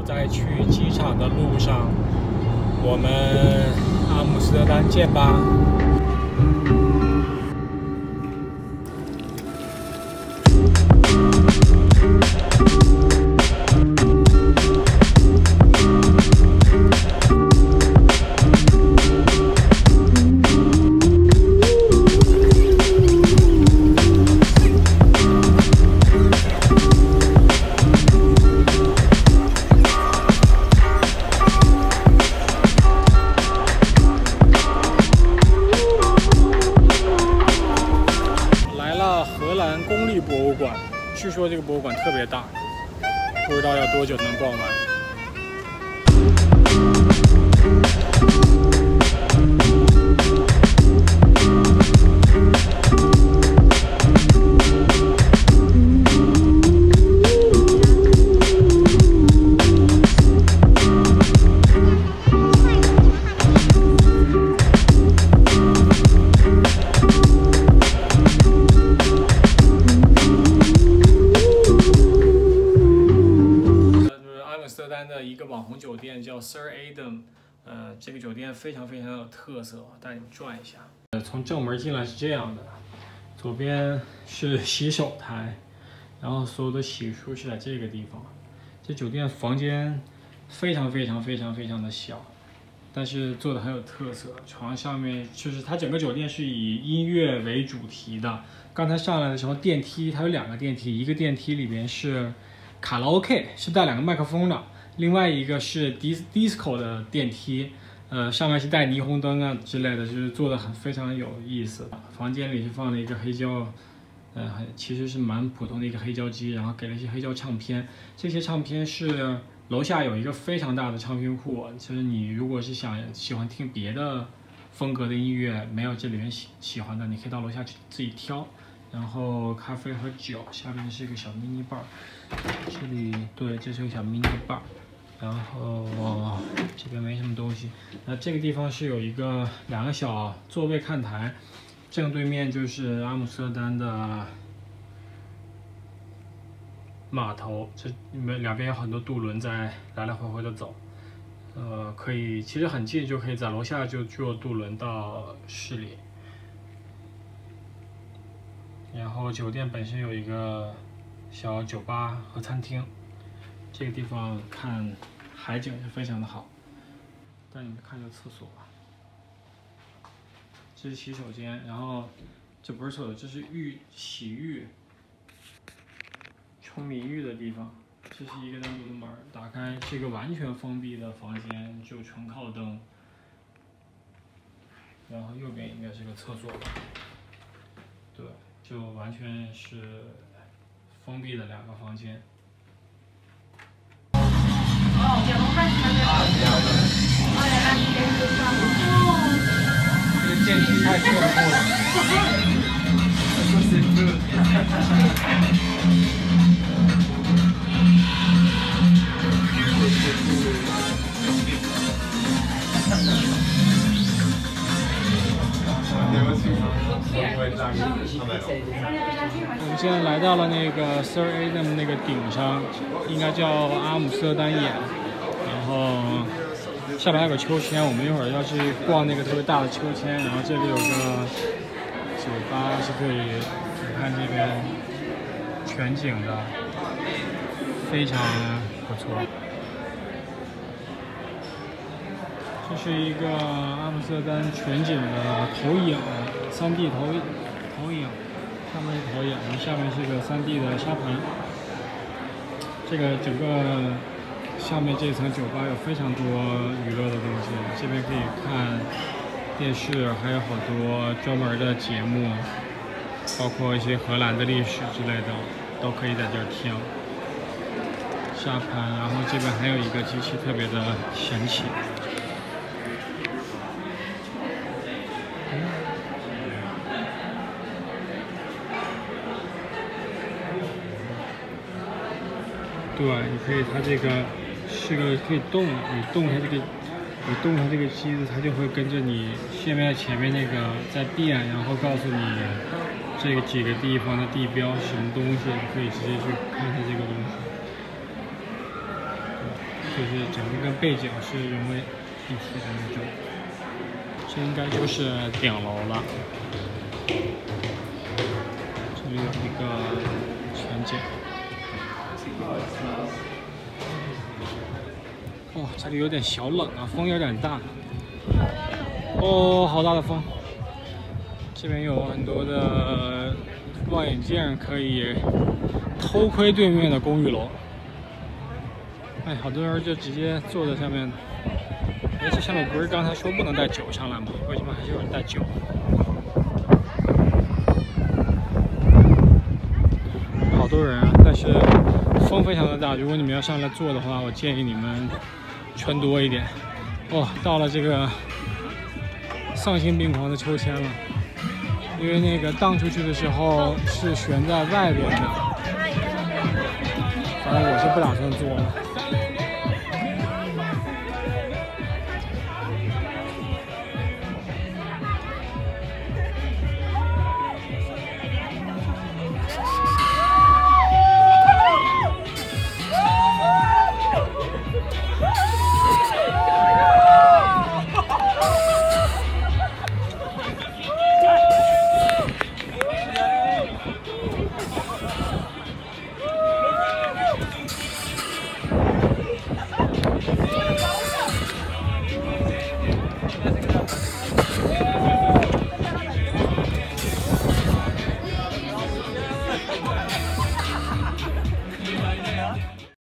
在去机场的路上，我们阿姆斯特丹见吧。荷兰公立博物馆，据说这个博物馆特别大，不知道要多久能逛完。的一个网红酒店叫 Sir Adam， 这个酒店非常有特色，我带你们转一下。从正门进来是这样的，左边是洗手台，然后所有的洗漱是在这个地方。这酒店房间非常的小，但是做的很有特色。床上面就是它整个酒店是以音乐为主题的。刚才上来的时候电梯它有2个电梯，一个电梯里边是卡拉 OK， 是带2个麦克风的。另外一个是 disco 的电梯，上面是带霓虹灯啊之类的，就是做的非常有意思。房间里是放了一个黑胶，其实是蛮普通的一个黑胶机，然后给了一些黑胶唱片。这些唱片是楼下有一个非常大的唱片库，就是你如果是喜欢听别的风格的音乐，没有这里面喜欢的，你可以到楼下去自己挑。然后咖啡和酒，下面是一个小 mini bar， 这里对，这是个小 mini bar。然后这边没什么东西。那这个地方是有2个小座位看台，正对面就是阿姆斯特丹的码头，这两边有很多渡轮在来回的走。可以，其实很近，就可以在楼下就坐渡轮到市里。然后酒店本身有一个小酒吧和餐厅，这个地方看海景是非常的好。带你们看这个厕所吧，这是洗手间，然后这不是厕所，这是洗浴、冲淋浴的地方。这是一个单独的门，打开是一个完全封闭的房间，就纯靠灯。然后右边应该是个厕所吧，对。就完全是封闭的2个房间。这个电梯太炫酷了。我们现在来到了那个 Sir Adam 那个顶上，应该叫阿姆斯特丹眼。然后下边还有个秋千，我们一会儿要去逛那个特别大的秋千。然后这里有个酒吧是可以，你看这边全景的，非常不错。这是一个阿姆斯特丹全景的投影，3D 投影，上面是投影，然后下面是个3D 的沙盘。这个整个下面这层酒吧有非常多娱乐的东西，这边可以看电视，还有好多专门的节目，包括一些荷兰的历史之类的，都可以在这儿听。沙盘，然后这边还有一个机器特别的神奇。对，你可以，它这个是个可以动，你动它这个机子，它就会跟着你前面那个在变，然后告诉你这个几个地方的地标是什么东西，你可以直接去看它这个东西。 就是整个跟背景是融为一体的那种。这应该就是顶楼了。这里有一个全景。哇，这里有点小冷啊，风有点大。哦，好大的风！这边有很多的望远镜，可以偷窥对面的公寓楼。哎，好多人就直接坐在上面。哎，这上面不是刚才说不能带酒上来吗？为什么还是有人带酒？好多人啊，但是风非常的大。如果你们要上来坐的话，我建议你们穿多一点。哦，到了这个丧心病狂的秋千了，因为那个荡出去的时候是悬在外边的，反正我是不打算坐了。